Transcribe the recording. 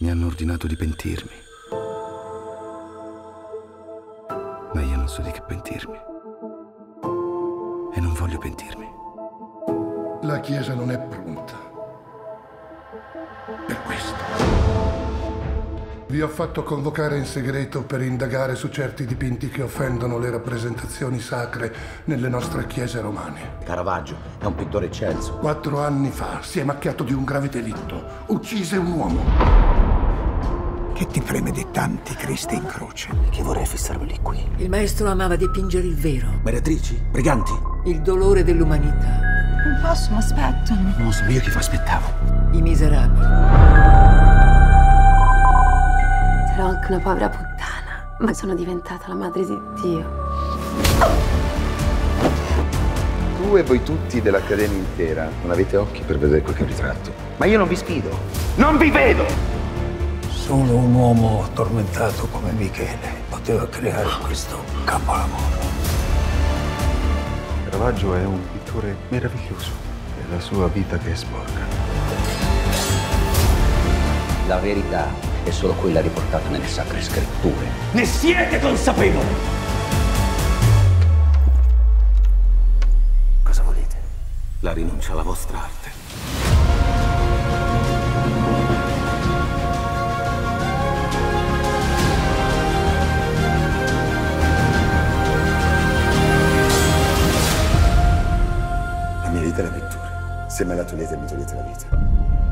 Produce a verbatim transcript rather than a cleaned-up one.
Mi hanno ordinato di pentirmi. Ma io non so di che pentirmi. E non voglio pentirmi. La Chiesa non è pronta. Per questo. Vi ho fatto convocare in segreto per indagare su certi dipinti che offendono le rappresentazioni sacre nelle nostre chiese romane. Caravaggio è un pittore eccelso. Quattro anni fa si è macchiato di un grave delitto. Uccise un uomo. Che ti preme di tanti Cristi in croce? Che vorrei fissarmi lì qui. Il maestro amava dipingere il vero. Meretrici? Briganti? Il dolore dell'umanità. Non posso, mi aspettano. Non so io chi fa aspettavo. I miserabili. Sarò anche una povera puttana, ma sono diventata la madre di Dio. Tu e voi tutti dell'Accademia intera non avete occhi per vedere quel che ho ritratto. Ma io non vi sfido. Non vi vedo! Solo un uomo tormentato come Michele poteva creare questo capolavoro. Caravaggio è un pittore meraviglioso. È la sua vita che è sporca. La verità è solo quella riportata nelle sacre scritture. Ne siete consapevoli? Cosa volete? La rinuncia alla vostra arte. La mia vita è la pittura. Se me la togliete, mi togliete la vita.